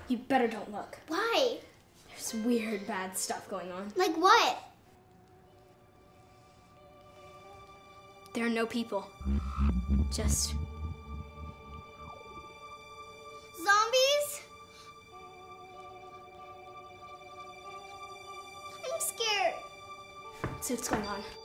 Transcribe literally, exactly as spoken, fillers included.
You better don't look. Why? There's weird, bad stuff going on. Like what? There are no people. Just... zombies? I'm scared. So what's going on?